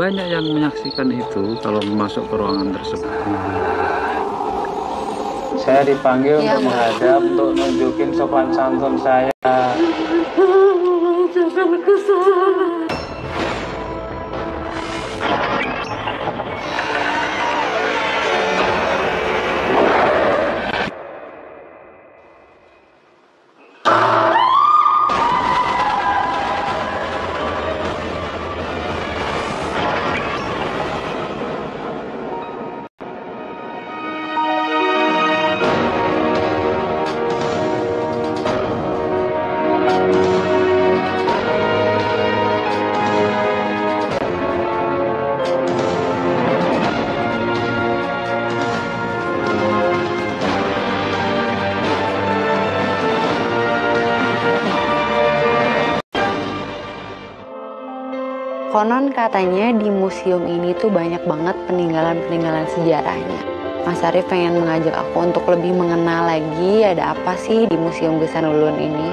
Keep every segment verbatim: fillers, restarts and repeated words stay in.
banyak yang menyaksikan itu kalau masuk ke ruangan tersebut. Saya dipanggil ya, untuk menghadap, untuk nunjukin sopan santun saya. Jangan kesalahan. Konon katanya di museum ini tuh banyak banget peninggalan-peninggalan sejarahnya. Mas Arif pengen mengajak aku untuk lebih mengenal lagi ada apa sih di Museum Gesan Ulun ini.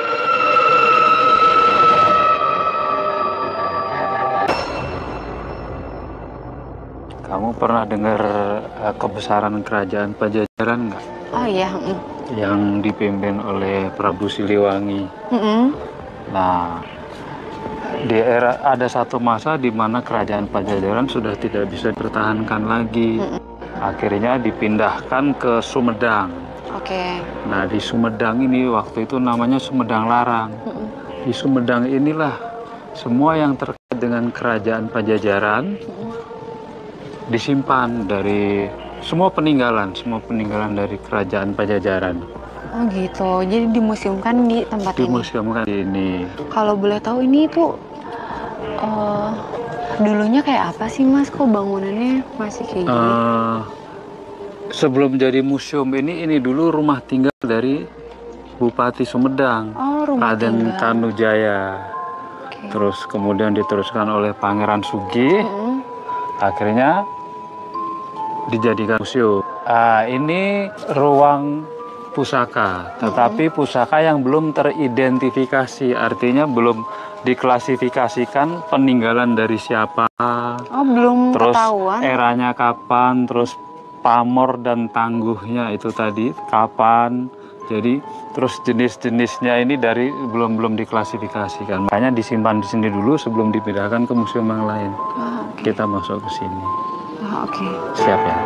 Kamu pernah dengar uh, kebesaran kerajaan Pajajaran nggak? Oh iya. Mm. Yang dipimpin oleh Prabu Siliwangi. Mm-mm. Nah, di era ada satu masa di mana kerajaan Pajajaran sudah tidak bisa dipertahankan lagi. Mm-mm. Akhirnya dipindahkan ke Sumedang. Oke. Okay. Nah, di Sumedang ini waktu itu namanya Sumedang Larang. Mm-mm. Di Sumedang inilah semua yang terkait dengan kerajaan Pajajaran Mm-mm. disimpan dari semua peninggalan, semua peninggalan dari kerajaan Pajajaran. Oh gitu, jadi dimuseumkan di tempat di ini? Dimuseumkan di ini. Kalau boleh tahu ini tuh uh, dulunya kayak apa sih Mas? Kok bangunannya masih kayak gini? Uh, sebelum jadi museum ini, ini dulu rumah tinggal dari Bupati Sumedang, oh, Raden Tanujaya. Okay. Terus kemudian diteruskan oleh Pangeran Sugih, mm-hmm. akhirnya dijadikan museum. Uh, ini ruang pusaka, tetapi pusaka yang belum teridentifikasi, artinya belum diklasifikasikan peninggalan dari siapa, oh, belum terus ketahuan. Eranya kapan, terus pamor dan tangguhnya itu tadi kapan, jadi terus jenis-jenisnya ini dari belum belum diklasifikasikan, makanya disimpan di sini dulu sebelum dipindahkan ke museum yang lain. Oh, okay. Kita masuk ke sini. Oh, oke. Okay. Siap ya.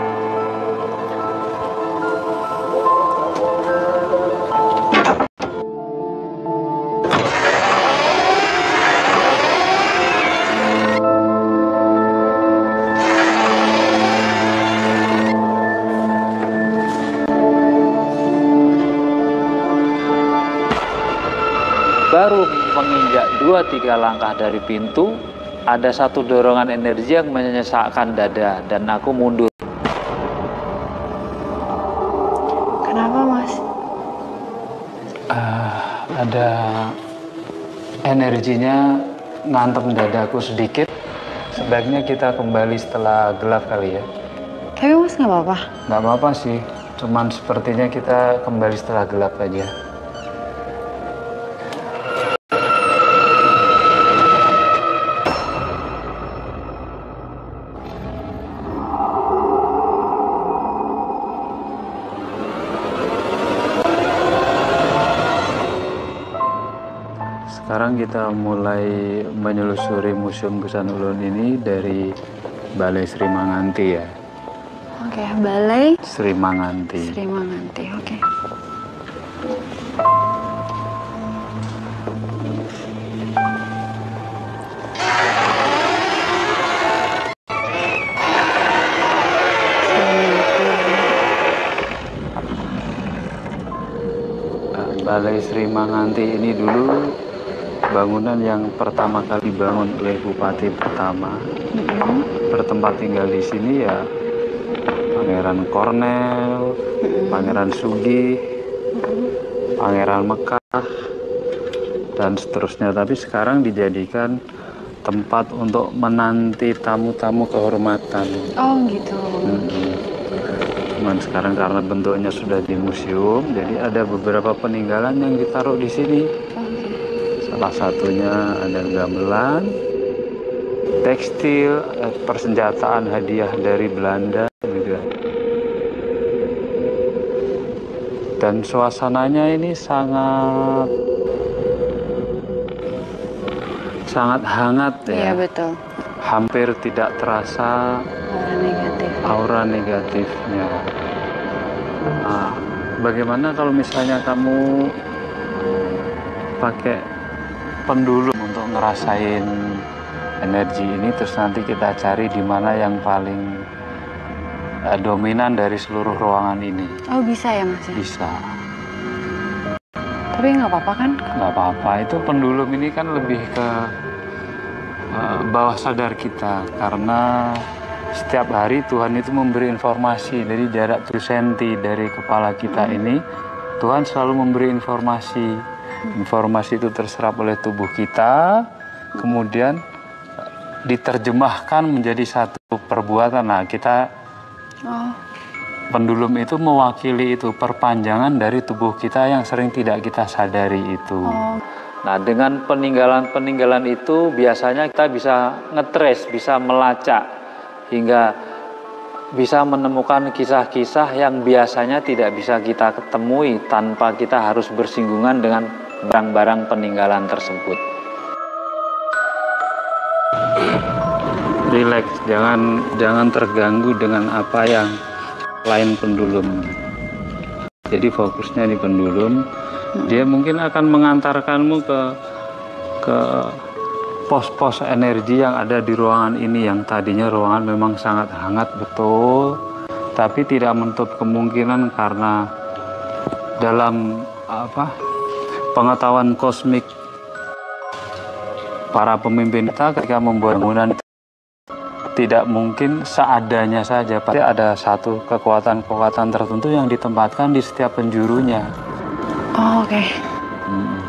Baru menginjak dua tiga langkah dari pintu, ada satu dorongan energi yang menyesakkan dada dan aku mundur. Kenapa Mas? Uh, ada energinya ngantem dadaku sedikit. Sebaiknya kita kembali setelah gelap kali ya. Tapi Mas nggak apa-apa? Nggak apa-apa sih, cuman sepertinya kita kembali setelah gelap aja. Sekarang kita mulai menelusuri Museum Gesan Ulun ini dari Balai Sri Manganti ya. Oke, Balai Sri Manganti. Sri Manganti, oke. Balai Sri Manganti ini dulu bangunan yang pertama kali dibangun oleh Bupati pertama. Mm-hmm. Bertempat tinggal di sini ya Pangeran Kornel, mm-hmm. Pangeran Sugih, mm-hmm. Pangeran Mekah, dan seterusnya. Tapi sekarang dijadikan tempat untuk menanti tamu-tamu kehormatan. Oh gitu. Mm-hmm. Cuman sekarang karena bentuknya sudah di museum, jadi ada beberapa peninggalan yang ditaruh di sini. Salah satunya ada gamelan, tekstil, eh, persenjataan hadiah dari Belanda juga. Dan suasananya ini sangat sangat hangat Iya ya. betul. Hampir tidak terasa Aura negatif. aura negatifnya. Nah, bagaimana kalau misalnya kamu pakai pendulum untuk ngerasain energi ini, terus nanti kita cari di mana yang paling uh, dominan dari seluruh ruangan ini. Oh bisa ya Mas? Bisa. Tapi nggak apa-apa kan? Nggak apa-apa. Itu pendulum ini kan lebih ke uh, bawah sadar kita, karena setiap hari Tuhan itu memberi informasi dari jarak tujuh sentimeter dari kepala kita ini. Tuhan selalu memberi informasi. Informasi itu terserap oleh tubuh kita, kemudian diterjemahkan menjadi satu perbuatan. Nah, kita Oh. pendulum itu mewakili itu, perpanjangan dari tubuh kita yang sering tidak kita sadari itu. Oh. Nah, dengan peninggalan-peninggalan itu biasanya kita bisa ngetrace, bisa melacak hingga bisa menemukan kisah-kisah yang biasanya tidak bisa kita ketemui tanpa kita harus bersinggungan dengan barang-barang peninggalan tersebut. Relax, jangan jangan terganggu dengan apa yang lain pendulum. Jadi fokusnya di pendulum. Dia mungkin akan mengantarkanmu ke ke pos-pos energi yang ada di ruangan ini, yang tadinya ruangan memang sangat hangat betul, tapi tidak menutup kemungkinan karena dalam apa pengetahuan kosmik para pemimpin kita ketika membuat bangunan tidak mungkin seadanya saja, pasti ada satu kekuatan-kekuatan tertentu yang ditempatkan di setiap penjurunya. Oh, oke. Okay. Hmm.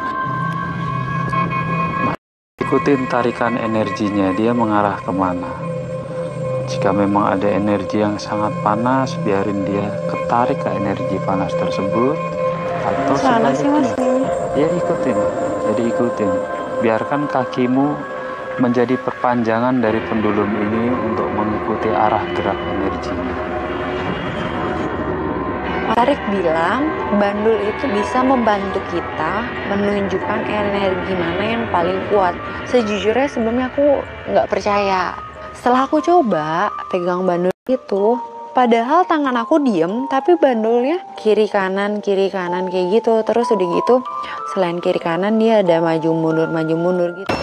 Ikutin tarikan energinya, dia mengarah kemana. Jika memang ada energi yang sangat panas, biarin dia ketarik ke energi panas tersebut. Atau sana sih Mas? Ya ikutin, jadi ikutin. Biarkan kakimu menjadi perpanjangan dari pendulum ini untuk mengikuti arah gerak energinya. Tarik bilang bandul itu bisa membantu kita menunjukkan energi mana yang paling kuat. Sejujurnya sebelumnya aku nggak percaya. Setelah aku coba pegang bandul itu, padahal tangan aku diem, tapi bandulnya kiri kanan kiri kanan kayak gitu. Terus udah gitu, selain kiri kanan dia ada maju mundur maju mundur gitu.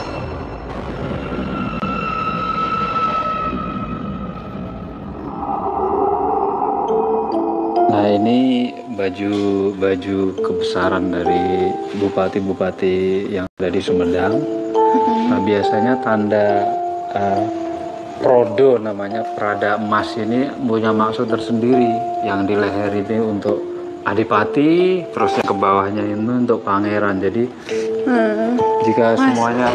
Nah, ini baju baju kebesaran dari bupati-bupati yang ada di Sumedang. Nah, biasanya tanda uh, Prodo namanya, Prada Emas ini punya maksud tersendiri. Yang di leher ini untuk adipati, terus yang ke bawahnya ini untuk pangeran. Jadi hmm. jika Mas, semuanya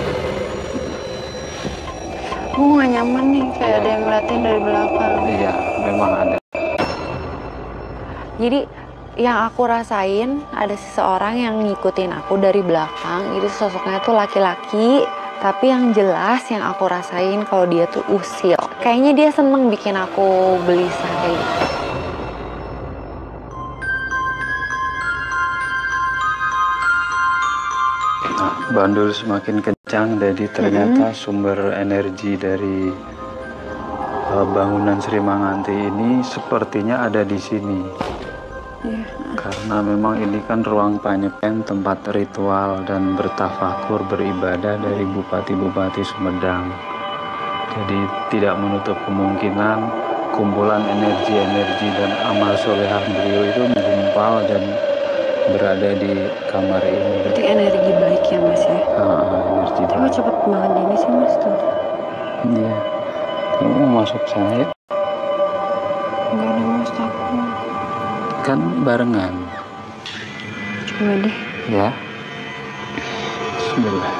aku nggak nyaman nih, kayak ada yang ngeliatin dari belakang. Iya, memang ada. Jadi yang aku rasain ada seseorang yang ngikutin aku dari belakang. Itu sosoknya tuh laki-laki, tapi yang jelas yang aku rasain kalau dia tuh usil. Kayaknya dia seneng bikin aku gelisah kayak gitu. Nah, bandul semakin kencang, jadi ternyata mm-hmm. sumber energi dari uh, bangunan Sri Manganti ini sepertinya ada di sini. Yeah. Karena memang ini kan ruang panyepen, tempat ritual dan bertafakur beribadah dari bupati-bupati Sumedang. Jadi tidak menutup kemungkinan kumpulan energi-energi dan amal solehah beliau itu menggumpal dan berada di kamar ini. Berarti energi baik ya Mas ya? Ah, energi baik. Cuma cepet banget ini sih Mas tuh. Iya. Kamu mau masuk sana ya? Enggak ada Mas, takut. Kan barengan. Coba deh. Ya. Bismillah.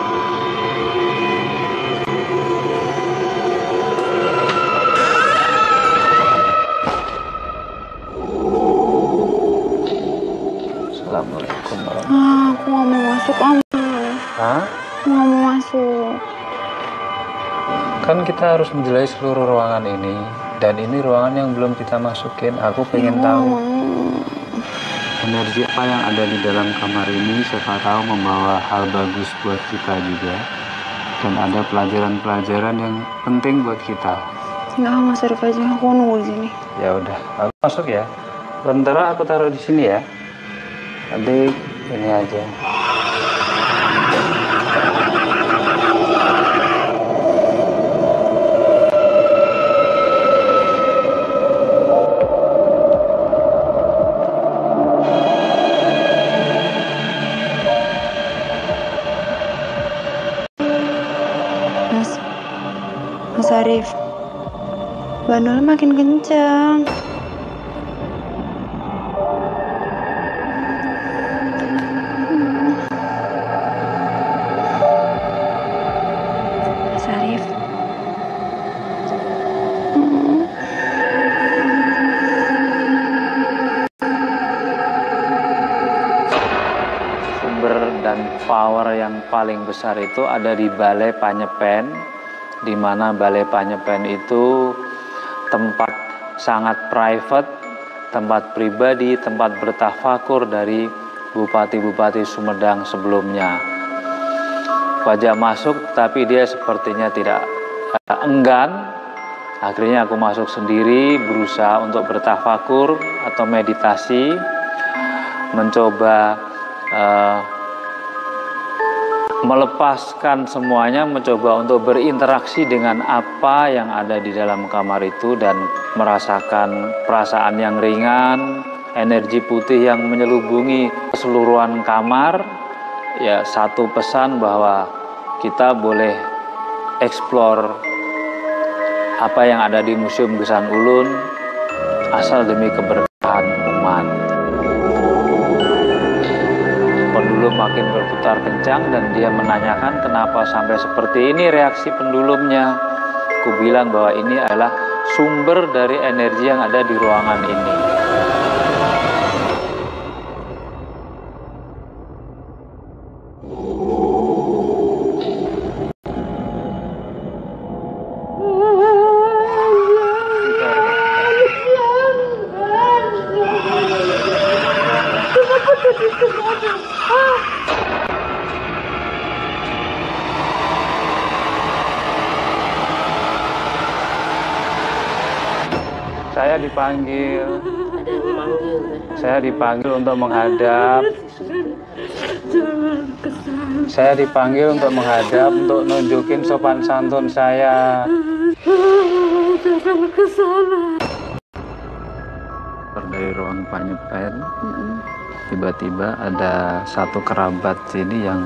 Assalamualaikum warahmatullahi wabarakatuh. Ah, aku nggak mau masuk Om. Hah? Aku nggak mau masuk. Kan kita harus menjelajahi seluruh ruangan ini, dan ini ruangan yang belum kita masukin. Aku pengen tahu energi apa yang ada di dalam kamar ini, siapa tahu membawa hal bagus buat kita juga, dan ada pelajaran-pelajaran yang penting buat kita. Enggak, Mas Arif aja, aku nunggu di sini. Ya udah, aku masuk ya. Sementara aku taruh di sini ya. Nanti ini aja. Mas, Mas Arif, bandulnya makin kenceng. Mas Arif. Hmm. Sumber dan power yang paling besar itu ada di Balai Panyepen, di mana Balai Panyepen itu tempat sangat private, tempat pribadi, tempat bertafakur dari bupati-bupati Sumedang sebelumnya. Wajah masuk, tapi dia sepertinya tidak uh, enggan. Akhirnya aku masuk sendiri, berusaha untuk bertafakur atau meditasi, mencoba uh, melepaskan semuanya, mencoba untuk berinteraksi dengan apa yang ada di dalam kamar itu dan merasakan perasaan yang ringan, energi putih yang menyelubungi keseluruhan kamar. Ya, satu pesan bahwa kita boleh eksplor apa yang ada di Museum Gesan Ulun asal demi keberkahan umat. Pendulum makin berputar kencang dan dia menanyakan kenapa sampai seperti ini reaksi pendulumnya. Aku bilang bahwa ini adalah sumber dari energi yang ada di ruangan ini. Saya dipanggil. Saya dipanggil untuk menghadap. Saya dipanggil untuk menghadap, untuk nunjukin sopan santun saya. Dari ruang Panyepen, tiba-tiba ada satu kerabat sini yang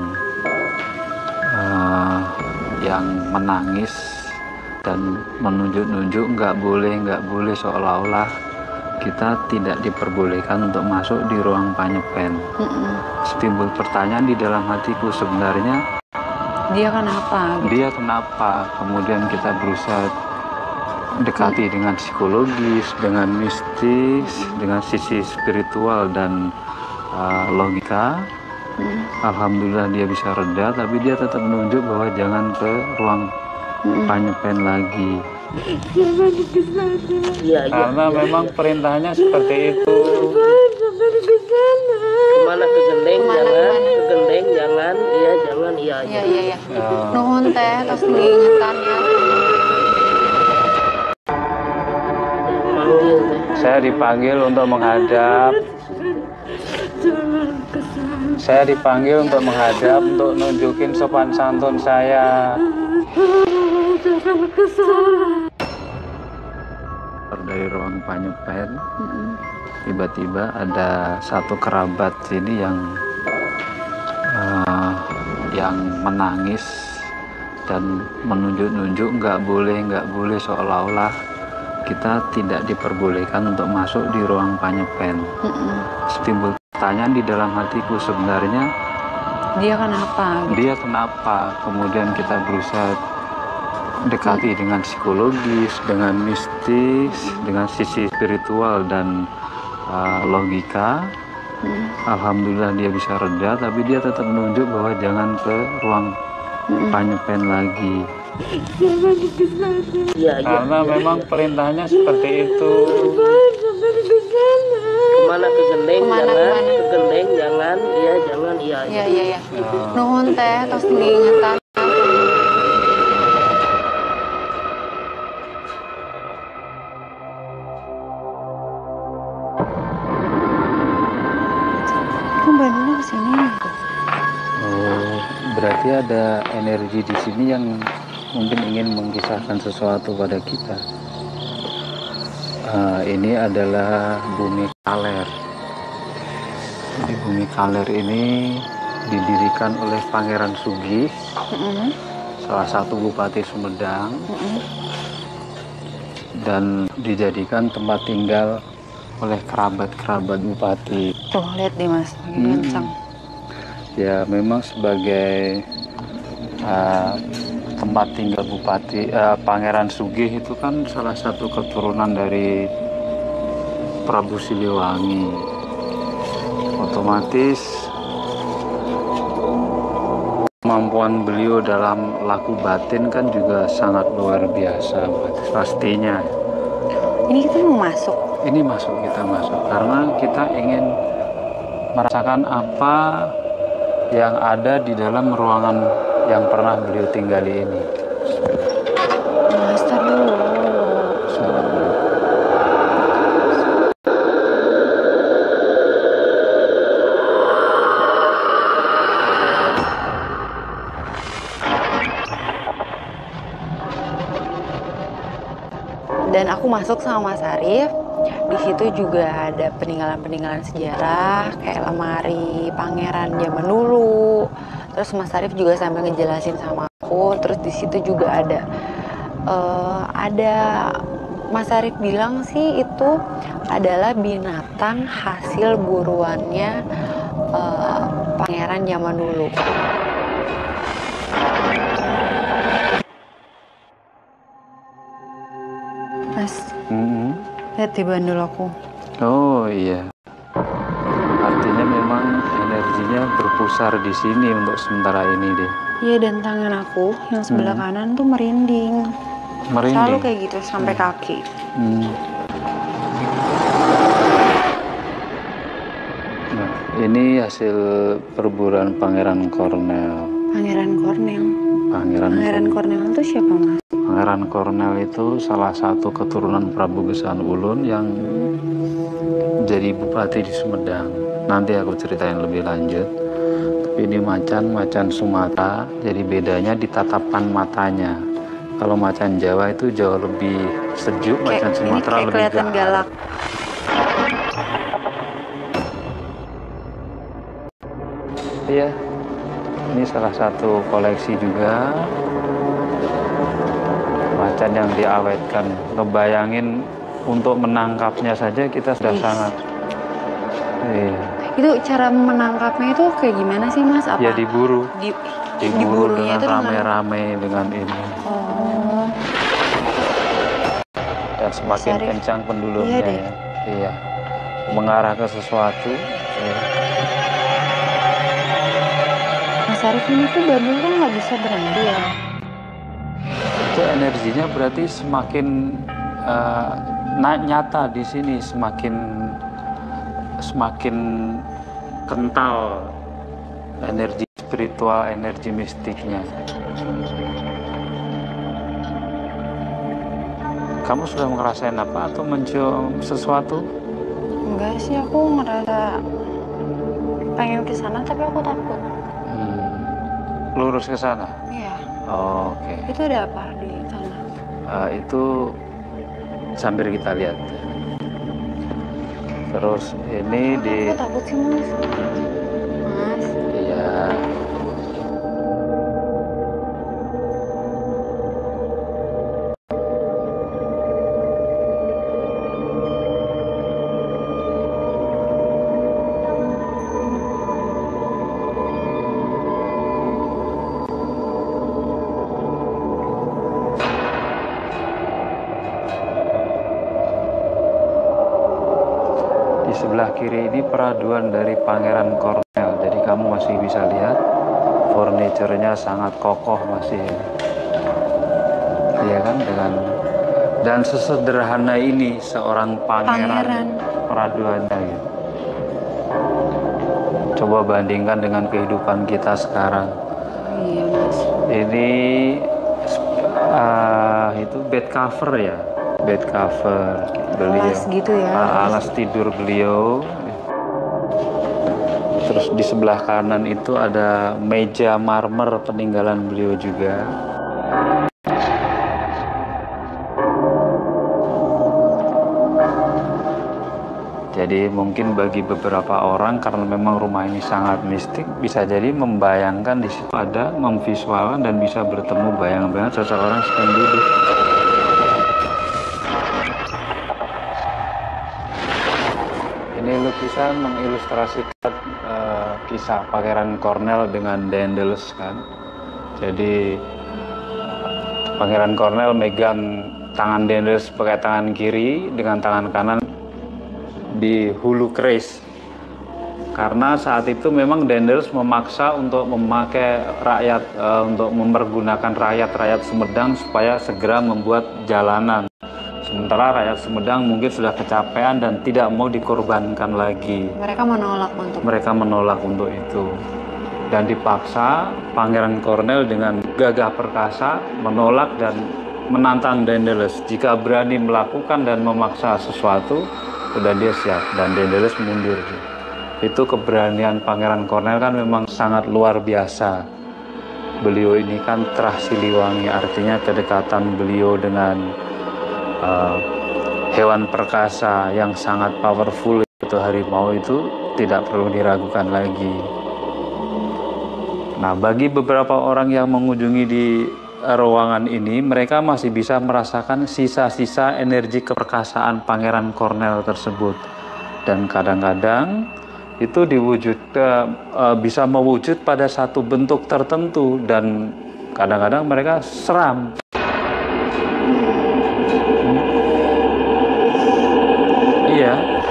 uh, yang menangis dan menunjuk-nunjuk nggak boleh, nggak boleh, seolah-olah kita tidak diperbolehkan untuk masuk di ruang Panyepen. Mm-mm. Timbul pertanyaan di dalam hatiku, sebenarnya dia kenapa? Gitu. Dia kenapa? Kemudian kita berusaha dekati mm. dengan psikologis, dengan mistis, mm. dengan sisi spiritual dan uh, logika. Mm. Alhamdulillah dia bisa reda, tapi dia tetap menunjuk bahwa jangan ke ruang Mm. Panyepen lagi. Ya, karena ya, memang ya. Perintahnya seperti itu. Kemana ke Gendeng jangan, ke Gendeng jangan, iya jangan, iya iya iya. iya. Uh. Nuhun teh, terus diingatkan ya. Manggil teh. Saya dipanggil untuk menghadap. Saya dipanggil untuk menghadap, untuk nunjukin sopan santun saya. Dari ruang Panyepen, mm-hmm. tiba-tiba ada satu kerabat sini yang uh, yang menangis dan menunjuk-nunjuk nggak boleh, nggak boleh, seolah-olah kita tidak diperbolehkan untuk masuk di ruang Panyepen. Mm-hmm. Timbul pertanyaan di dalam hatiku, sebenarnya dia kenapa? Gitu. Dia kenapa? Kemudian kita berusaha dekati hmm. dengan psikologis, dengan mistis, hmm. dengan sisi spiritual dan uh, logika. Hmm. Alhamdulillah dia bisa reda, tapi dia tetap menunjuk bahwa jangan ke ruang hmm. Panyepen lagi. Jangan ke sana. Iya, iya. Karena iya, memang iya. perintahnya seperti itu. Jangan ke sana. Kemana ke gendeng Kemana, jangan, kemana? ke gendeng jangan, iya jangan, iya. Iya, iya, iya. Oh. Nuhun teh, tos diingetan. Kok Bandungnya kesini nih? Oh, berarti ada energi di sini yang mungkin ingin mengisahkan sesuatu pada kita. Ah, ini adalah bumi Kaler. Jadi bumi Kaler ini didirikan oleh Pangeran Sugih, Mm-mm. salah satu bupati Sumedang, Mm-mm. dan dijadikan tempat tinggal oleh kerabat-kerabat bupati. Tuh, lihat deh mas, makin Hmm. kencang. Ya memang sebagai uh, tempat tinggal bupati uh, Pangeran Sugih itu kan salah satu keturunan dari Prabu Siliwangi. Otomatis kemampuan beliau dalam laku batin kan juga sangat luar biasa pastinya. Ini kita mau masuk. Ini masuk, kita masuk karena kita ingin merasakan apa yang ada di dalam ruangan yang pernah beliau tinggali ini. Mas, tar dulu. Dan aku masuk sama Mas Arif. Di situ juga ada peninggalan-peninggalan sejarah kayak lemari pangeran zaman dulu. Terus Mas Arif juga sambil ngejelasin sama aku. Terus di situ juga ada eh, ada Mas Arif bilang sih itu adalah binatang hasil buruannya eh, pangeran zaman dulu. Mas, Mm-hmm. lihat di bandul aku. Oh iya, artinya memang energinya berpusar di sini untuk sementara ini deh. Iya, dan tangan aku yang sebelah Hmm. kanan tuh merinding. Merinding. Selalu kayak gitu sampai kaki. Hmm. Nah, ini hasil perburuan Pangeran Kornel. Pangeran Kornel. Pangeran, Pangeran Kornel. Kornel itu siapa, Mas? Pangeran Kornel itu salah satu keturunan Prabu Gesan Ulun yang jadi bupati di Sumedang. Nanti aku ceritain lebih lanjut. Tapi ini macan, macan Sumatera, jadi bedanya di tatapan matanya. Kalau macan Jawa itu jauh lebih sejuk, macan Kayak, ini Sumatera kayak lebih kelihatan gahar. galak. Iya, ini salah satu koleksi juga. Macan yang diawetkan. Ngebayangin untuk menangkapnya saja kita sudah Yes. sangat. Iya. Itu cara menangkapnya itu kayak gimana sih, Mas? Apa? Ya diburu, Di, diburu diburunya dengan itu dengan- rame-rame dengan ini. Oh, Dan semakin Syarif. kencang pendulumnya Iya deh. ya. Iya. Mengarah ke sesuatu. Iya. Mas Arif ini tuh bandul kan nggak bisa berhenti ya. Itu energinya berarti semakin eh, na- nyata di sini, semakin semakin kental energi spiritual, energi mistiknya. Kamu sudah ngerasain apa atau mencium sesuatu? Enggak sih, aku ngerasa pengen ke sana tapi aku takut. Hmm. Lurus ke sana. Iya. Oh, Oke. Itu ada apa di sana? Eh, itu sambil kita lihat. Terus ini di Aku takut sih, Mas. Mas. iya. Di sebelah kiri ini peraduan dari Pangeran Kornel. Jadi kamu masih bisa lihat furniturnya sangat kokoh masih. ya kan, dengan dan sesederhana ini seorang pangeran, Pangeran. Praduana gitu. Coba bandingkan dengan kehidupan kita sekarang. Iya mas. Ini uh, itu bed cover ya, bed cover beliau. Alas gitu ya. Ah, alas tidur beliau. Terus di sebelah kanan itu ada meja marmer peninggalan beliau juga. Jadi mungkin bagi beberapa orang karena memang rumah ini sangat mistik, bisa jadi membayangkan di situ ada, memvisualkan dan bisa bertemu bayang-bayang seseorang sedang duduk. Ini lukisan mengilustrasikan uh, kisah Pangeran Cornell dengan Daedalus kan. Jadi Pangeran Cornell megang tangan Daedalus pakai tangan kiri, dengan tangan kanan di hulu keris, karena saat itu memang Daedalus memaksa untuk memakai rakyat e, untuk mempergunakan rakyat-rakyat Sumedang supaya segera membuat jalanan, sementara rakyat Sumedang mungkin sudah kecapean dan tidak mau dikorbankan lagi. Mereka menolak untuk Mereka menolak untuk itu, dan dipaksa Pangeran Cornell dengan gagah perkasa menolak dan menantang Daedalus. Jika berani melakukan dan memaksa sesuatu, sudah dia siap, dan Daedalus mundur. Itu keberanian Pangeran Cornell kan memang sangat luar biasa. Beliau ini kan Terah Siliwangi, artinya kedekatan beliau dengan uh, hewan perkasa yang sangat powerful, itu harimau, itu tidak perlu diragukan lagi. Nah, bagi beberapa orang yang mengunjungi di ruangan ini, mereka masih bisa merasakan sisa-sisa energi keperkasaan Pangeran Cornell tersebut, dan kadang-kadang itu diwujud uh, bisa mewujud pada satu bentuk tertentu, dan kadang-kadang mereka seram. Hmm. Iya.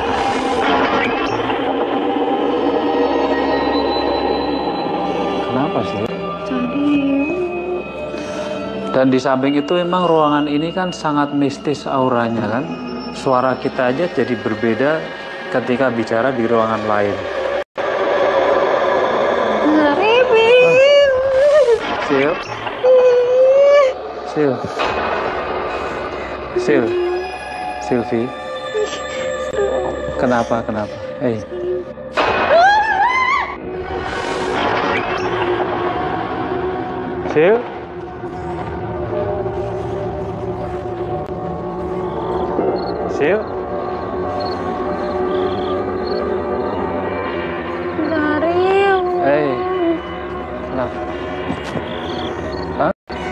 Kenapa sih? Dan di samping itu memang ruangan ini kan sangat mistis auranya kan. Suara kita aja jadi berbeda ketika bicara di ruangan lain. Sil. Sil. Sil. Silvi. Kenapa? Kenapa? Hei. Sil. Sil. Daryl. Hei. Kenapa? Hah?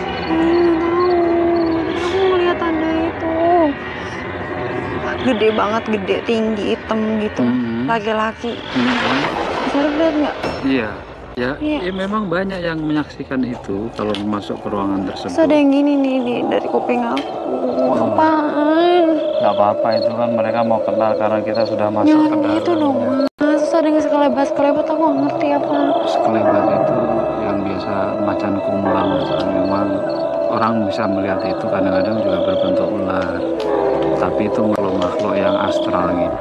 Aku ngeliat tanda itu. Gede banget, gede, tinggi, hitam gitu. Mhm. Laki-laki. Mhm. Bisa lihat nggak? Iya. Ya, Iya. ya memang banyak yang menyaksikan itu kalau masuk ke ruangan tersebut. Terus ada yang gini nih, nih dari kuping aku. Apaan? Nggak apa-apa, itu kan mereka mau kenal karena kita sudah masuk ke Yang dalam. itu dong, Mas. Terus ada yang sekelebat-sekelebat, aku nggak ngerti apa. Sekelebat itu yang biasa macan kumlang. Memang orang bisa melihat itu kadang-kadang juga berbentuk ular. Tapi itu makhluk-makhluk yang astral gitu.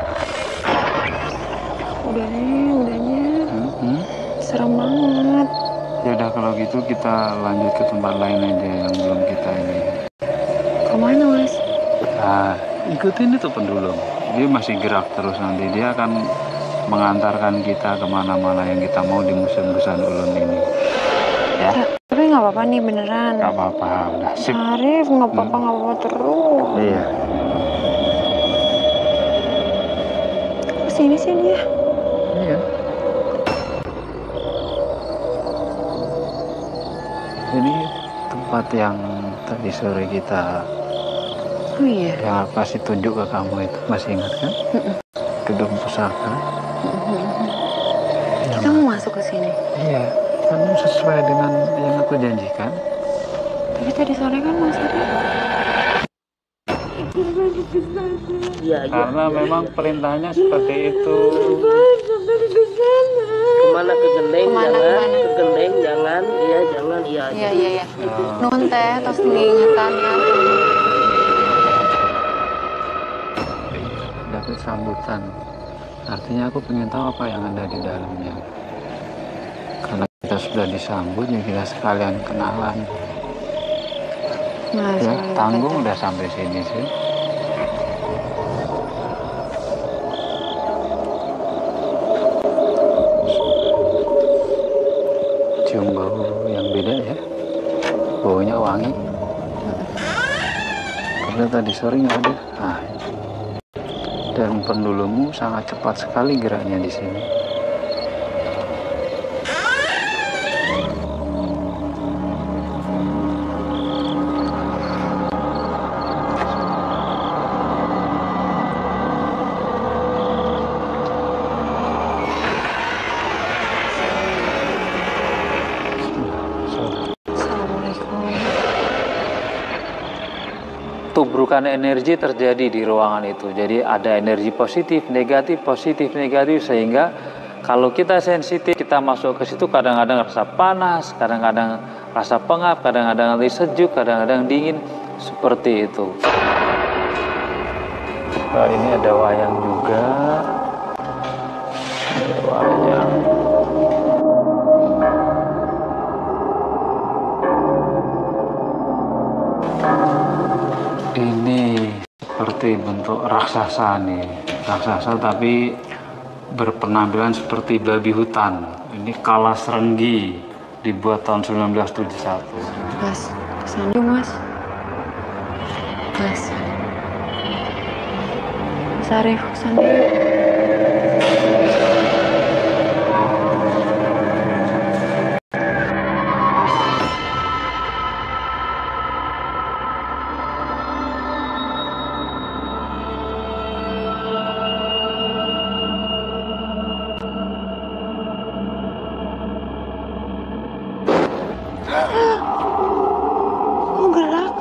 Udah nih, udahnya. Hmm? Serem banget. Ya udah, kalau gitu kita lanjut ke tempat lain aja yang belum kita ini. Kemana, Mas? Nah, ikutin itu pendulum. Dia masih gerak terus, nanti dia akan mengantarkan kita kemana-mana yang kita mau di Museum Busan Ulun ini. Ya? Tapi nggak apa-apa nih, beneran. Gak apa-apa, udah sip. Arif, nggak apa-apa, nggak apa-apa terus. Iya. Kesini sih dia. Iya. Ini tempat yang tadi sore kita, Oh iya. yang aku kasih tunjuk ke kamu itu, masih ingat kan? Gedung pusaka. Kita mau masuk ke sini. Iya, kan sesuai dengan yang aku janjikan. Tapi tadi sore kan Mas Arif Iya, iya. Karena memang perintahnya seperti itu. Kemana ke gendeng Kemana, jangan, kemana? ke gendeng jangan, iya jangan, iya. Iya iya iya. Oh. Nuhun teh, tos diingetan ya. Dapat sambutan. Artinya aku pengen tahu apa yang ada di dalamnya. Karena kita sudah disambut, ya kita sekalian kenalan. Mas, Ya, iya, tanggung betul. udah sampai sini sih. Cium bau yang beda ya. Baunya wangi. Karena tadi sore nggak ada. Nah, dan pendulumu sangat cepat sekali geraknya di sini. Assalamualaikum. Tubrukan energi terjadi di ruangan itu. Jadi ada energi positif, negatif, positif, negatif, sehingga kalau kita sensitif, kita masuk ke situ kadang-kadang rasa panas, kadang-kadang rasa pengap, kadang-kadang nanti sejuk, kadang-kadang dingin, seperti itu. Nah, ini ada wayang juga. Ada wayang. Ini seperti bentuk raksasa nih, raksasa tapi berpenampilan seperti babi hutan. Ini Kalas Renggi, dibuat tahun seribu sembilan ratus tujuh puluh satu. Mas, kesana yuk mas. Mas. Mas Arif, kesana yuk. Kok gerak?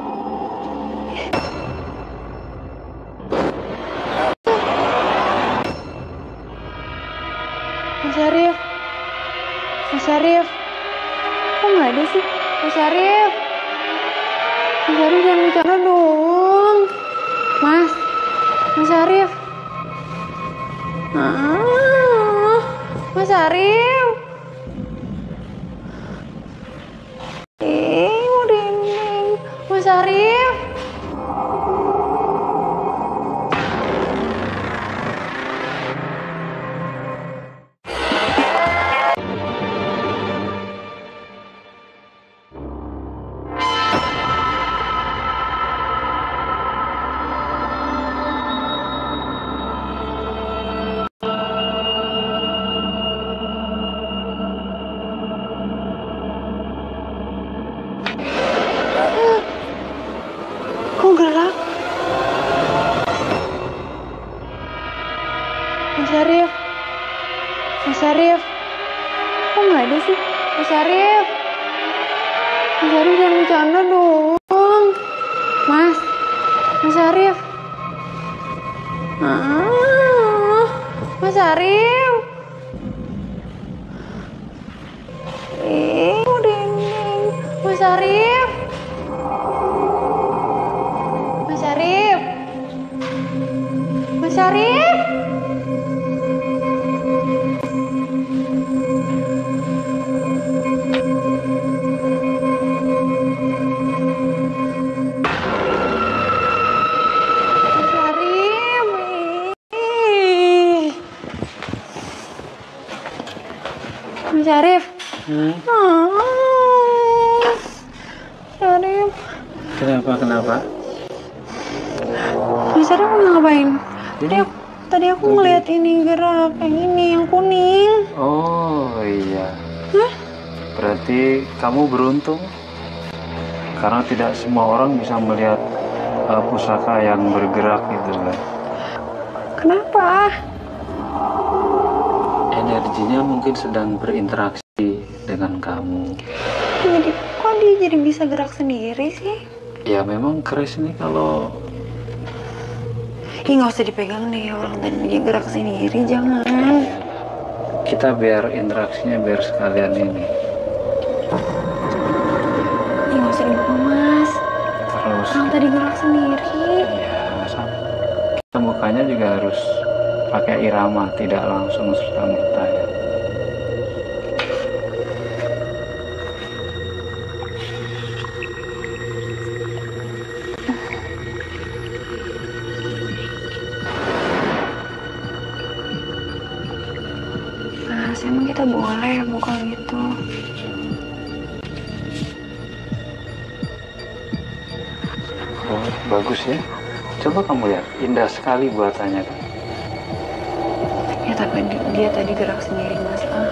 Mas Arif, Mas Arif, kok nggak ada sih? Mas Arif, Mas Arif jangan bicara dong. Mas, Mas Arif. Ah, Mas Arif. Ih, mau dinding. Mas Arif. Kok gerak? Mas Arif, Mas Arif, kok nggak ada sih? Mas Arif, Mas Arif jangan bercanda dong. Mas, Mas Arif. Ah, Mas Arif. Ih, mau dinding. Mas Arif. Mas Arif. Mas Arif. Mas Arif. Ih. Mas Arif. Hmm? Ah. Mas Arif. Kenapa, kenapa? Mas Arif mau ngapain? Tadi aku, tadi aku ngeliat ini gerak yang ini, yang kuning. Oh iya, Hah? berarti kamu beruntung. Karena tidak semua orang bisa melihat uh, pusaka yang bergerak gitu kan. Kenapa? Energinya mungkin sedang berinteraksi dengan kamu. Jadi, kok dia jadi bisa gerak sendiri sih? Ya memang keris ini kalau Ih, nggak usah dipegang deh, orang tadi dia gerak sendiri, jangan. Kita biar interaksinya biar sekalian ini. Ih, nggak usah dibuka mas. Terus. Orang tadi gerak sendiri. Iya, sama. Kita bukanya juga harus pakai irama, tidak langsung serta merta ya. Mas, emang kita boleh buka gitu? Oh, bagus ya. Coba kamu lihat, indah sekali buatannya kan. Ya tapi di- dia tadi gerak sendiri mas. Ah.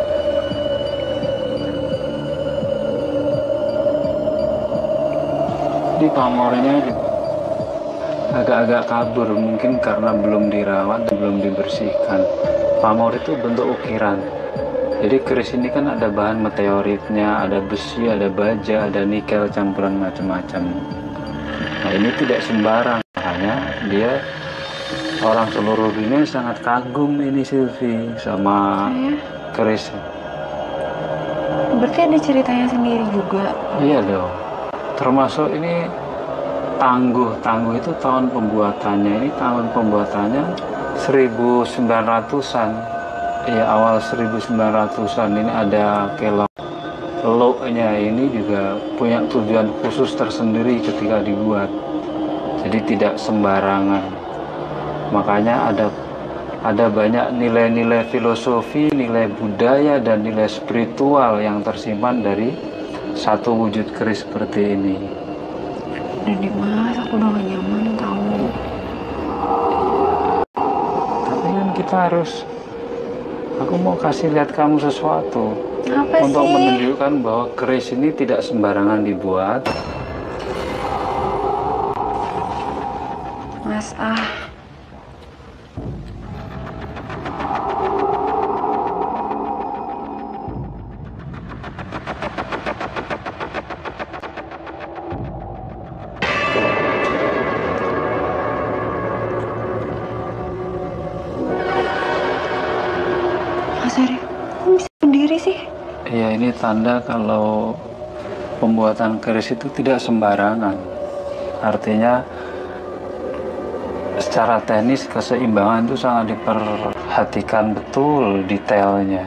Di pamornya juga agak-agak kabur, mungkin karena belum dirawat dan belum dibersihkan. Pamor itu bentuk ukiran. Jadi keris ini kan ada bahan meteoritnya, ada besi, ada baja, ada nikel campuran macam-macam. Nah ini tidak sembarang, makanya dia orang seluruh dunia sangat kagum ini Sylvie sama Saya, keris. berarti ada ceritanya sendiri juga. Iya dong. Termasuk ini tangguh, tangguh itu tahun pembuatannya. Ini tahun pembuatannya seribu sembilan ratusan. Ya awal seribu sembilan ratusan. Ini ada kelok loknya, ini juga punya tujuan khusus tersendiri ketika dibuat. Jadi tidak sembarangan. Makanya ada ada banyak nilai-nilai filosofi, nilai budaya dan nilai spiritual yang tersimpan dari satu wujud keris seperti ini. Dan di mas, aku udah gak nyaman tahu. Tapi kan kita harus, aku mau kasih lihat kamu sesuatu Apa untuk sih? menunjukkan bahwa keris ini tidak sembarangan dibuat. Mas ah. Mas Arif, kok bisa berdiri sih? Ya ini tanda kalau pembuatan keris itu tidak sembarangan. Artinya secara teknis keseimbangan itu sangat diperhatikan betul detailnya.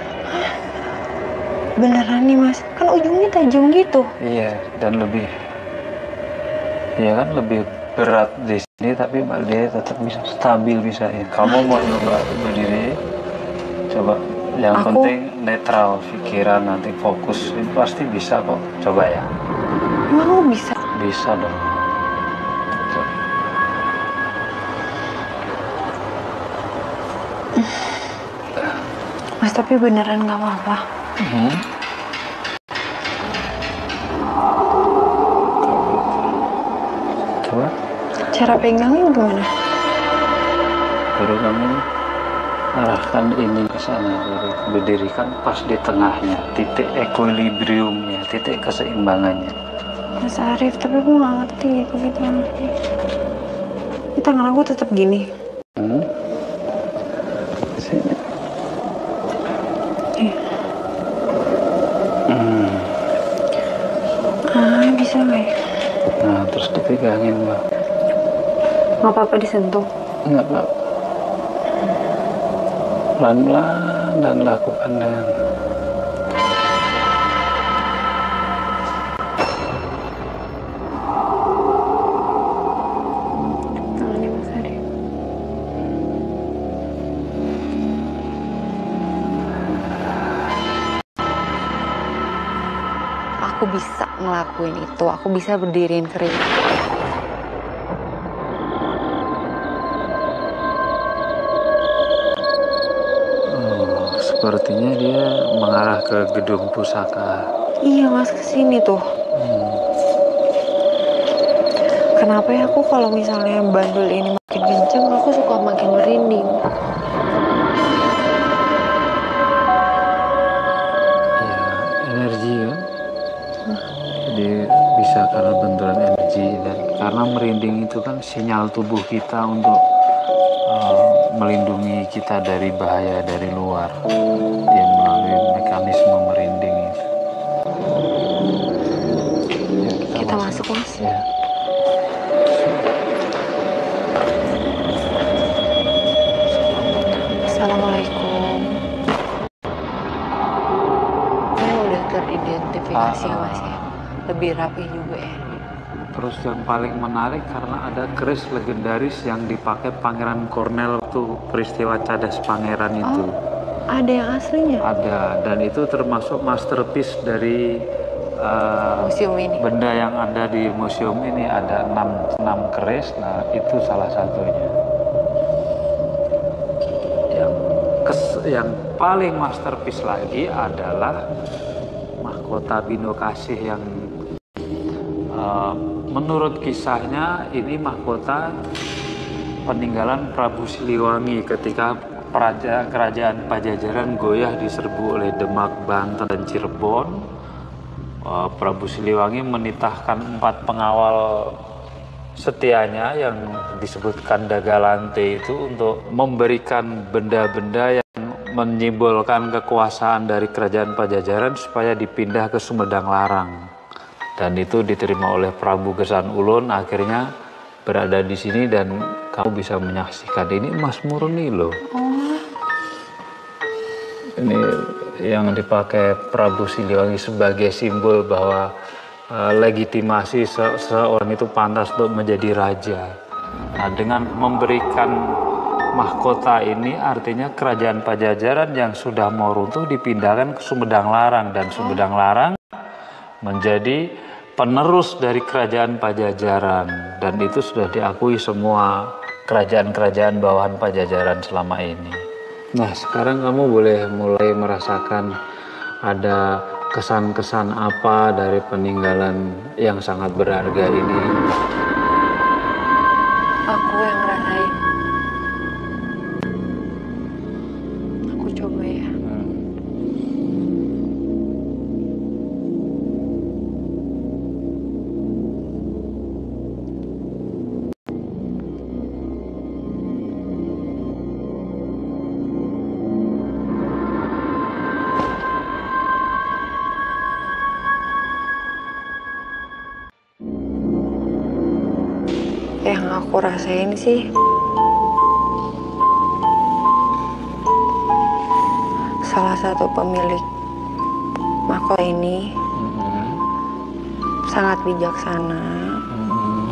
Beneran nih mas, kan ujungnya tajam gitu. Iya, dan lebih, ya kan lebih berat di sini, tapi dia tetap bisa stabil bisa ya. Kamu mau coba berdiri? Coba, yang Aku- penting netral pikiran, nanti fokus, ini pasti bisa kok. Coba ya. Mau bisa? Bisa dong. Coba. Mas tapi beneran gak apa-apa. Hmm. Coba, Cara pegangnya gimana? baru kamu arahkan ini ke sana, baru berdirikan pas di tengahnya, titik equilibriumnya, titik keseimbangannya. Mas Arif, tapi aku gak ngerti gitu gitu. Ini tangan aku tetap gini. Hmm. Sini. Eh. Hmm. Ah, bisa gak ya? Nah, terus dipegangin, Mbak. Gak apa-apa disentuh. Enggak, Mbak. Pelan-pelan dan lakukan dengan Tangannya Mas Arif. Aku bisa ngelakuin itu. Aku bisa berdiriin keris. oh, sepertinya dia mengarah ke gedung pusaka. Iya mas, kesini tuh. Hmm. Kenapa ya aku kalau misalnya bandul ini makin kenceng, aku suka makin merinding. Ya, energi kan. Jadi bisa karena benturan energi energi, dan karena merinding itu kan sinyal tubuh kita untuk uh, melindungi kita dari bahaya dari luar, yang melalui mekanisme merinding itu. Ya, kita, Kita masuk, masuk, Mas. ya. Assalamualaikum. Ini udah teridentifikasi ya, Mas ya. Lebih rapi juga ya. Terus yang paling menarik karena ada keris legendaris yang dipakai Pangeran Cornell waktu peristiwa Cadas Pangeran itu. Oh, ada yang aslinya? Ada, dan itu termasuk masterpiece dari uh, Museum ini. benda yang ada di museum ini. Ada enam, enam keris, nah itu salah satunya. Yang, kes, yang paling masterpiece lagi adalah mahkota Bino Kasih yang uh, menurut kisahnya ini mahkota peninggalan Prabu Siliwangi ketika Peraja, kerajaan Pajajaran goyah diserbu oleh Demak, Banten, dan Cirebon. Uh, Prabu Siliwangi menitahkan empat pengawal setianya yang disebutkan Dagalante itu untuk memberikan benda-benda yang menyimbolkan kekuasaan dari kerajaan Pajajaran supaya dipindah ke Sumedang Larang. Dan itu diterima oleh Prabu Gesan Ulun, akhirnya berada di sini dan kamu bisa menyaksikan ini emas murni loh. Oh. Ini yang dipakai Prabu Siliwangi sebagai simbol bahwa uh, legitimasi se seseorang itu pantas untuk menjadi raja. Nah, dengan memberikan mahkota ini artinya kerajaan Pajajaran yang sudah mau runtuh dipindahkan ke Sumedang Larang, dan Sumedang Larang menjadi penerus dari kerajaan Pajajaran, dan itu sudah diakui semua kerajaan-kerajaan bawahan Pajajaran selama ini. Nah, sekarang kamu boleh mulai merasakan ada kesan-kesan apa dari peninggalan yang sangat berharga ini. Aku yang ngerasain. Aku coba ya. Hmm. Yang aku rasain sih salah satu pemilik mahkota ini Hmm. sangat bijaksana. Hmm.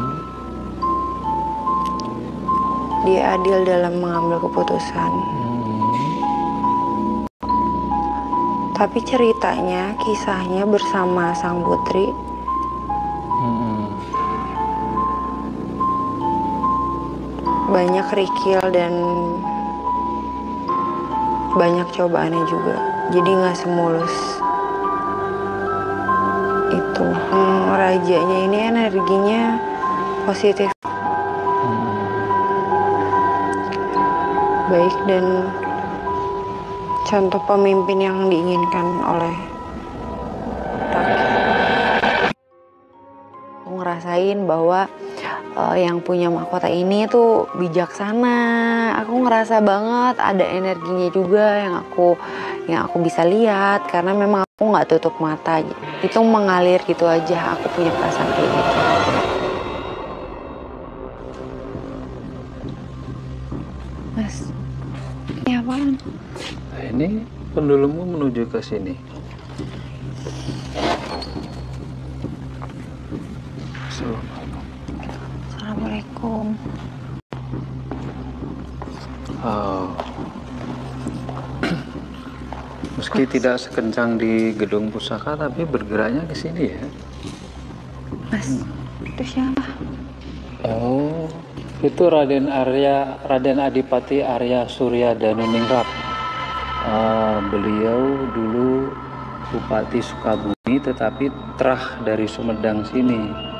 Dia adil dalam mengambil keputusan. Hmm. Tapi ceritanya, kisahnya bersama sang putri Hmm. banyak kerikil dan banyak cobaannya juga. Jadi nggak semulus itu. Hmm, rajanya ini energinya positif, baik, dan contoh pemimpin yang diinginkan oleh rakyat. Aku ngerasain bahwa uh, yang punya mahkota ini tuh bijaksana. Aku ngerasa banget ada energinya juga yang aku yang aku bisa lihat, karena memang aku nggak tutup mata, itu mengalir gitu aja. Aku punya perasaan kayak gitu. Mas, ini apaan? Nah, ini pendulummu menuju ke sini. Assalamualaikum. Assalamualaikum. Oh. Meski tidak sekencang di gedung pusaka, tapi bergeraknya ke sini ya. Mas, itu siapa? Oh, itu Raden Arya, Raden Adipati Arya Surya Danuningrat. Uh, beliau dulu Bupati Sukabumi, tetapi terah dari Sumedang sini.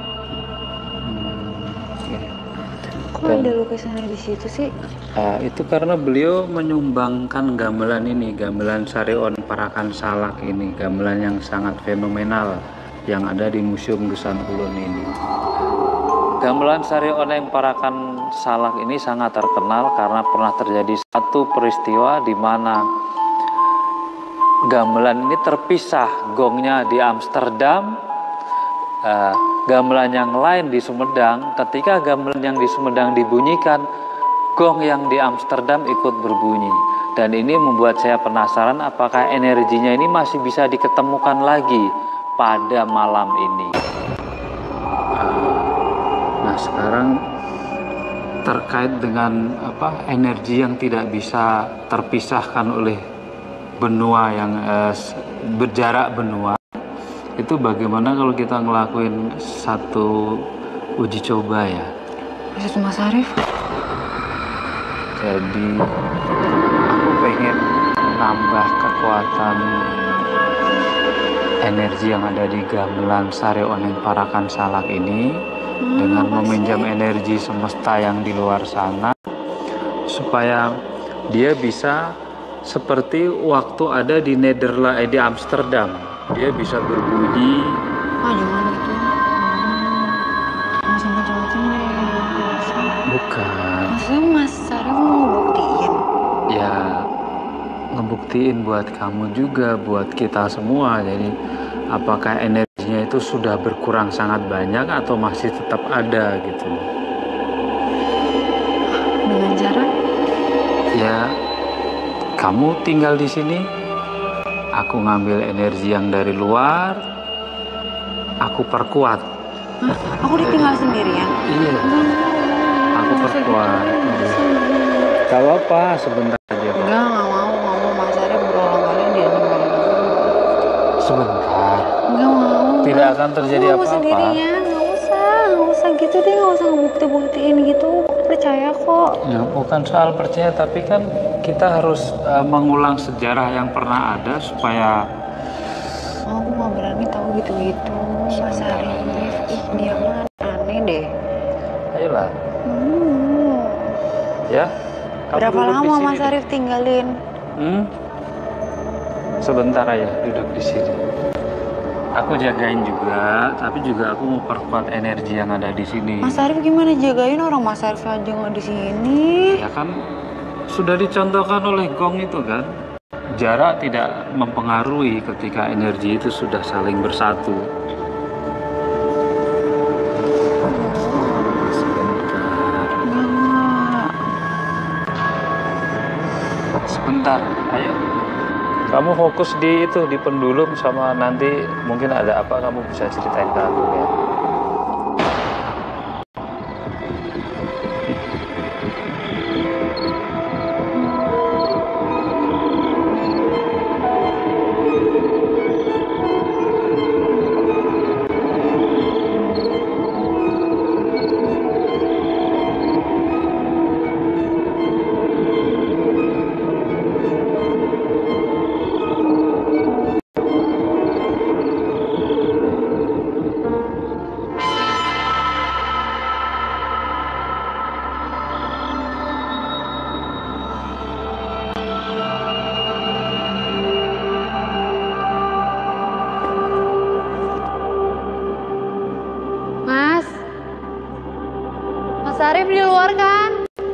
Hmm, oke. Kok Dan- ada lukisannya di situ sih? Uh, itu karena beliau menyumbangkan gamelan ini, gamelan Sarion Parakan Salak ini, gamelan yang sangat fenomenal yang ada di Museum Gesan Ulun ini. Gamelan Sari Oneng Parakan Salak ini sangat terkenal karena pernah terjadi satu peristiwa di mana gamelan ini terpisah, gongnya di Amsterdam, uh, gamelan yang lain di Sumedang. Ketika gamelan yang di Sumedang dibunyikan, gong yang di Amsterdam ikut berbunyi. Dan ini membuat saya penasaran apakah energinya ini masih bisa diketemukan lagi pada malam ini. Nah, sekarang terkait dengan apa energi yang tidak bisa terpisahkan oleh benua yang eh, berjarak benua, itu bagaimana kalau kita ngelakuin satu uji coba ya? Maksud Mas Arif? Jadi aku pengen nambah kekuatan energi yang ada di gamelan Sari Oneng Parakan Salak ini hmm, dengan meminjam energi semesta yang di luar sana supaya dia bisa seperti waktu ada di Nederland, eh, di Amsterdam, dia bisa berbunyi. Ah, jangan gitu. Langsung macam-macam deh. Bukan. Maksudnya Mas Sarif mau ngebuktiin? Ya, ngebuktiin buat kamu juga, buat kita semua. Jadi, apakah energinya itu sudah berkurang sangat banyak atau masih tetap ada gitu? Dengan cara? Ya, kamu tinggal di sini, aku ngambil energi yang dari luar, aku perkuat. Hah? Aku ditinggal sendirian? Iya, aku perkuat. Gak apa-apa, sebentar aja. Enggak, nggak mau, nggak mau. Mas Arif berulang kali dia ninggalin aku. Sebentar. Nggak mau. Tidak akan terjadi apa-apa. Nggak mau apa-apa. sendirian, nggak usah, nggak usah gitu deh, nggak usah ngebukti-buktiin gitu. Aku percaya kok. Ya, bukan soal percaya, tapi kan kita harus uh, mengulang sejarah yang pernah ada supaya. Oh, aku nggak berani tahu gitu-gitu, Mas Arif. Ih, dia mah aneh deh. Ayolah. Hmm. Ya. Kamu Berapa duduk di lama sini Mas deh. Arif tinggalin? Hmm? Sebentar aja duduk di sini. Aku jagain juga, tapi juga aku mau perkuat energi yang ada di sini. Mas Arif gimana jagain orang Mas Arif aja nggak di sini? Ya kan sudah dicontohkan oleh gong itu kan. Jarak tidak mempengaruhi ketika energi itu sudah saling bersatu. Sebentar, ayo. Kamu fokus di itu, di pendulum sama nanti mungkin ada apa kamu bisa ceritain ke aku ya. Mas, Mas Arif di luar kan?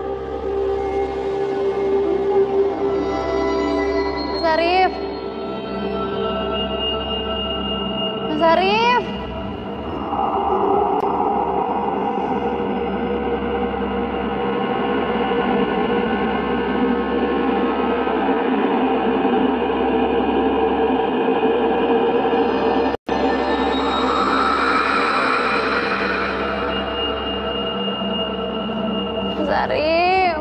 Mas Arif, Mas Arif. Mas Arif.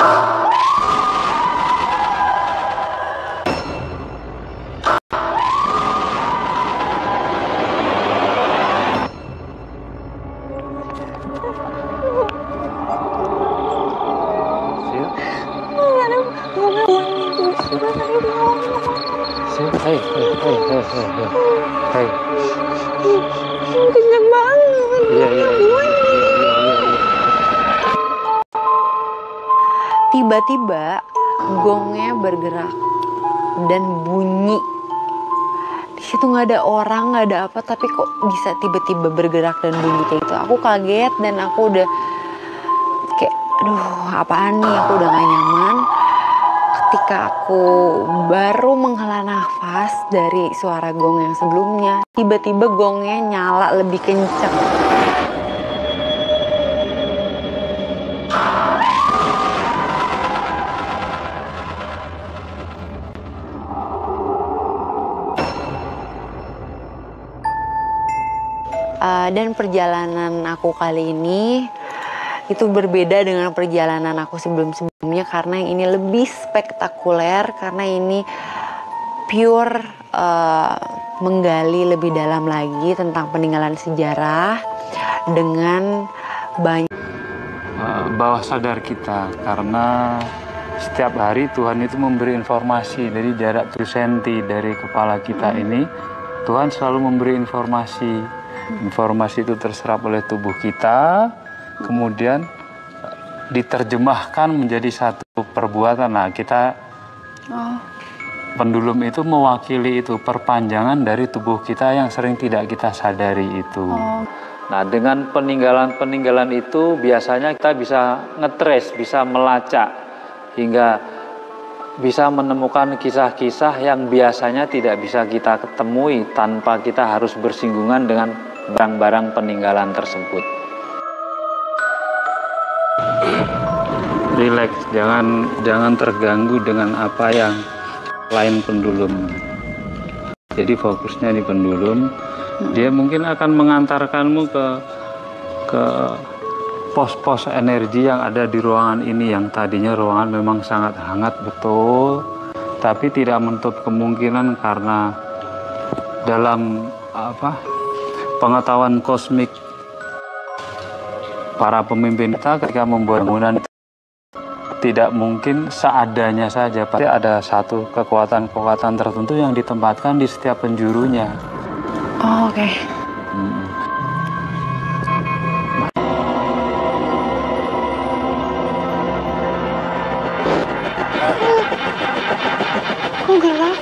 Hei, hei, hei, hei, hei, hei. Hei. Kenceng banget. Iya, iya, iya, iya, iya, iya. Tiba-tiba gongnya bergerak dan bunyi. Di situ nggak ada orang, nggak ada apa, tapi kok bisa tiba-tiba bergerak dan bunyi kayak gitu. Aku kaget dan aku udah kayak, aduh, apaan nih? Aku udah gak nyaman. Ketika aku baru menghela nafas dari suara gong yang sebelumnya, tiba-tiba gongnya nyala lebih kencang. Uh, dan perjalanan aku kali ini itu berbeda dengan perjalanan aku sebelum-sebelumnya karena yang ini lebih spektakuler, karena ini pure uh, menggali lebih dalam lagi tentang peninggalan sejarah dengan banyak uh, bawah sadar kita, karena setiap hari Tuhan itu memberi informasi dari jarak tujuh sentimeter dari kepala kita hmm. ini. Tuhan selalu memberi informasi. Informasi itu terserap oleh tubuh kita, kemudian diterjemahkan menjadi satu perbuatan. Nah, kita oh. pendulum itu mewakili itu, perpanjangan dari tubuh kita yang sering tidak kita sadari itu. Oh. Nah, dengan peninggalan-peninggalan itu biasanya kita bisa ngetrace, bisa melacak hingga bisa menemukan kisah-kisah yang biasanya tidak bisa kita ketemui tanpa kita harus bersinggungan dengan barang-barang peninggalan tersebut. Relax, jangan jangan terganggu dengan apa yang lain pendulum. Jadi fokusnya di pendulum. Dia mungkin akan mengantarkanmu ke ke pos-pos energi yang ada di ruangan ini, yang tadinya ruangan memang sangat hangat betul, tapi tidak menutup kemungkinan karena dalam apa pengetahuan kosmik para pemimpin kita ketika membuat bangunan tidak mungkin seadanya saja, pasti ada satu kekuatan-kekuatan tertentu yang ditempatkan di setiap penjurunya. Oh, oke. Okay. Hmm. Kok gelap?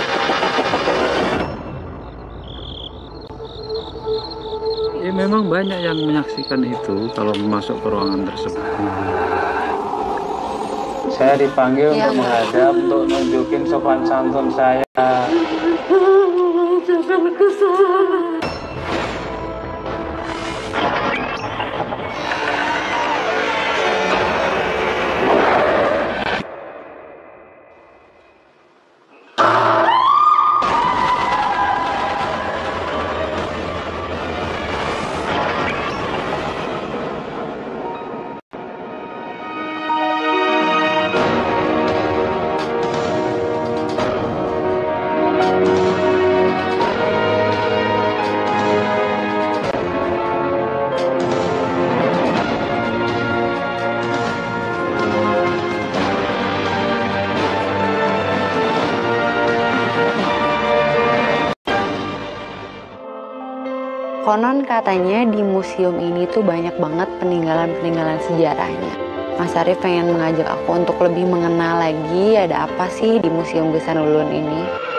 Ya, memang banyak yang menyaksikan itu kalau masuk ke ruangan tersebut. Saya dipanggil ya, untuk menghadap, untuk nunjukin sopan santun saya. Jangan kesalahan. Konon katanya di museum ini tuh banyak banget peninggalan-peninggalan sejarahnya. Mas Arif pengen mengajak aku untuk lebih mengenal lagi ada apa sih di Museum Gesan Ulun ini.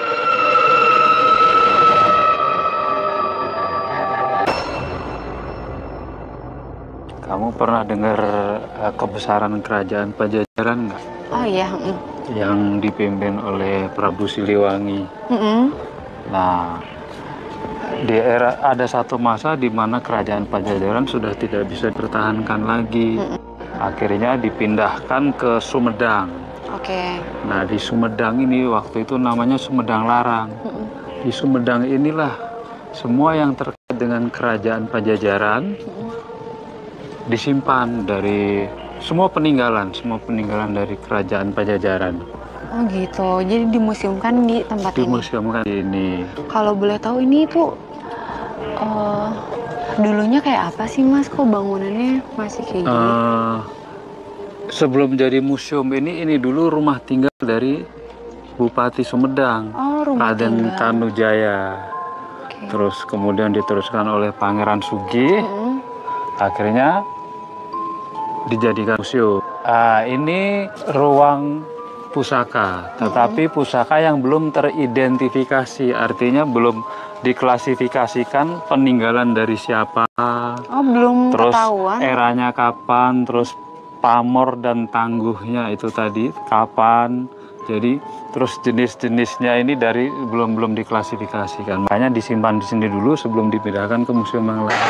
Kamu pernah dengar uh, kebesaran kerajaan Pajajaran nggak? Oh iya. Mm. Yang dipimpin oleh Prabu Siliwangi. Mm-hmm. Nah, di era ada satu masa di mana kerajaan Pajajaran sudah tidak bisa dipertahankan lagi. Mm-hmm. Akhirnya dipindahkan ke Sumedang. Oke. Okay. Nah, di Sumedang ini waktu itu namanya Sumedang Larang. Mm-hmm. Di Sumedang inilah semua yang terkait dengan kerajaan Pajajaran mm-hmm. disimpan, dari semua peninggalan, semua peninggalan dari kerajaan Pajajaran. Oh gitu, jadi dimuseumkan di tempat ini. Dimuseumkan ini. Kalau boleh tahu ini tuh uh, dulunya kayak apa sih Mas? Kok bangunannya masih kayak gini? Uh, sebelum jadi museum ini, ini dulu rumah tinggal dari Bupati Sumedang, oh, rumah Raden tinggal. Tanujaya. Okay. Terus kemudian diteruskan oleh Pangeran Sugih. Mm-hmm. Akhirnya dijadikan museum. Uh, ini ruang pusaka, tetapi pusaka yang belum teridentifikasi, artinya belum diklasifikasikan peninggalan dari siapa, oh, belum terus ketahuan. eranya kapan, terus pamor dan tangguhnya itu tadi kapan, jadi terus jenis-jenisnya ini dari belum belum diklasifikasikan, makanya disimpan di sini dulu sebelum dipindahkan ke museum yang lain.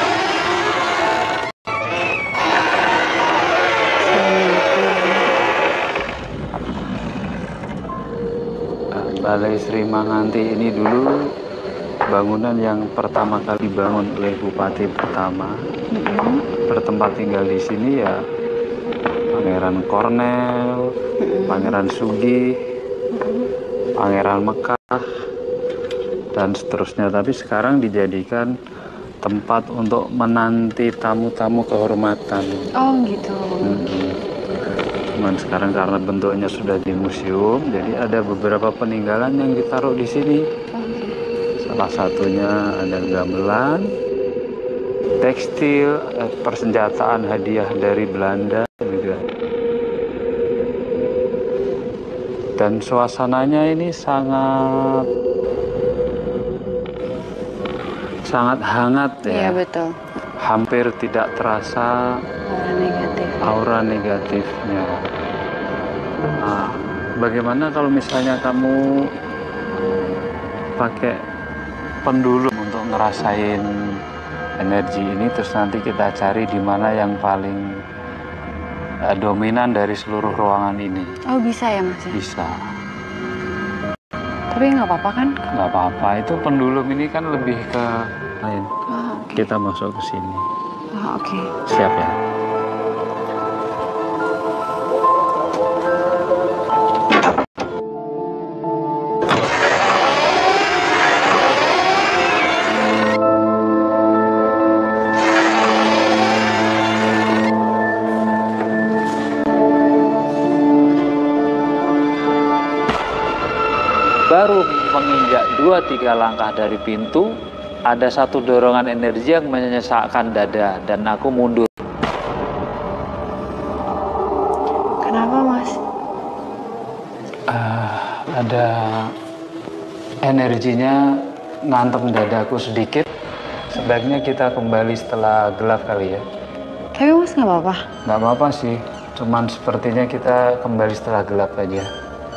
Balai Sri Manganti ini dulu bangunan yang pertama kali dibangun oleh Bupati pertama. Mm-hmm. Bertempat tinggal di sini ya Pangeran Kornel, mm-hmm. Pangeran Sugih, mm-hmm. Pangeran Mekah, dan seterusnya. Tapi sekarang dijadikan tempat untuk menanti tamu-tamu kehormatan. Oh gitu. Mm-hmm. Cuman sekarang karena bentuknya sudah di museum, jadi ada beberapa peninggalan yang ditaruh di sini. Salah satunya ada gamelan, tekstil, persenjataan hadiah dari Belanda juga. Dan suasananya ini sangat sangat hangat ya. Iya betul. Hampir tidak terasa aura negatif. Aura negatifnya. Nah, bagaimana kalau misalnya kamu pakai pendulum untuk ngerasain energi ini, terus nanti kita cari di mana yang paling uh, dominan dari seluruh ruangan ini. Oh bisa ya Mas? Bisa. Tapi nggak apa-apa kan? Nggak apa-apa, itu pendulum ini kan lebih ke lain. Oh, okay. Kita masuk ke sini. Oh, oke. Okay. Siap ya? Baru menginjak dua tiga langkah dari pintu, ada satu dorongan energi yang menyesakkan dada dan aku mundur. Kenapa Mas? Uh, ada energinya ngantem dadaku sedikit. Sebaiknya kita kembali setelah gelap kali ya. Tapi Mas nggak apa-apa? Nggak apa-apa sih, cuman sepertinya kita kembali setelah gelap aja.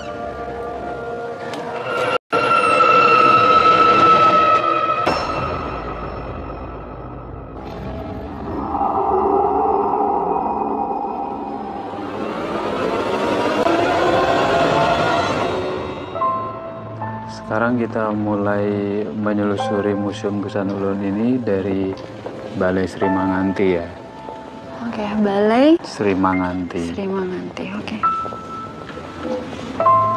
Sekarang kita mulai menyelusuri Museum Gesan Ulun ini dari Balai Sri Manganti ya. Oke, Balai Sri Manganti. Sri Manganti, oke.